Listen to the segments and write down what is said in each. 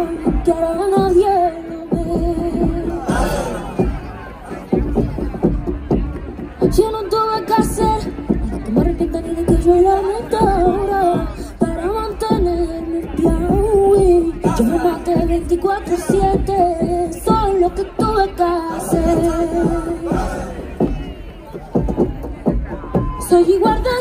que ahora nadie lo ve. Yo no tuve que hacer nada que me arrepienta ni de que yo lamento ahora para mantenerme piau. Yo me maté 24/7, solo lo que tuve que hacer. Soy igual de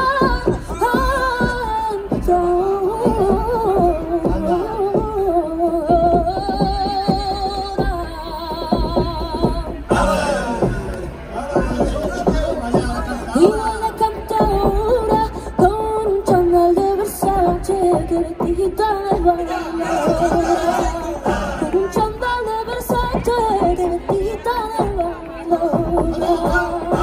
cantadora con un chándal de Versace que vestida de bailadora. Con un chándal de Versace que vestida de bailadora.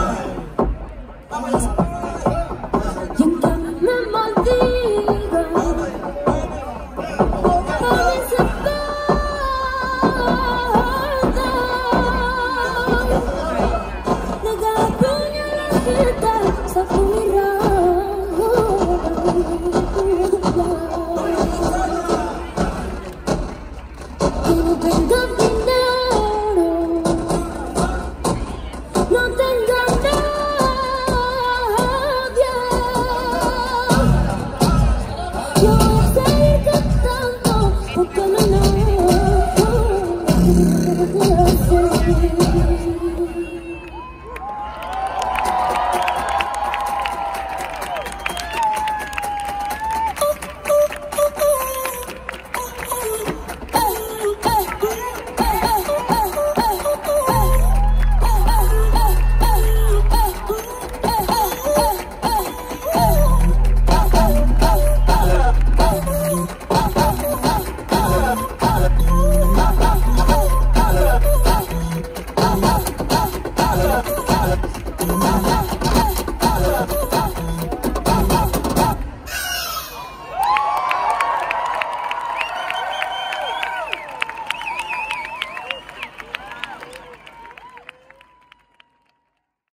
Y en cambio me maldiga, a veces de cada puño en la jeta saco mi rabia. Que no tenga